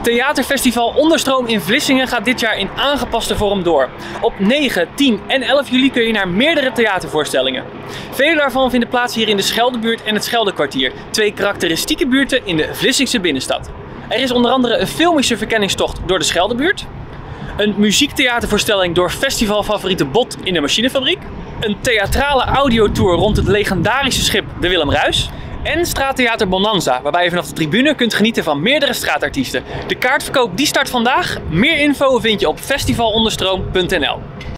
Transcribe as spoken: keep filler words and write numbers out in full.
Theaterfestival Onderstroom in Vlissingen gaat dit jaar in aangepaste vorm door. Op negen, tien en elf juli kun je naar meerdere theatervoorstellingen. Vele daarvan vinden plaats hier in de Scheldebuurt en het Scheldekwartier, twee karakteristieke buurten in de Vlissingse binnenstad. Er is onder andere een filmische verkenningstocht door de Scheldebuurt, een muziektheatervoorstelling door festivalfavoriete Bot in de Machinefabriek, een theatrale audiotour rond het legendarische schip de Willem Ruis en straattheater Bonanza, waarbij je vanaf de tribune kunt genieten van meerdere straatartiesten. De kaartverkoop die start vandaag. Meer info vind je op festivalonderstroom punt n l.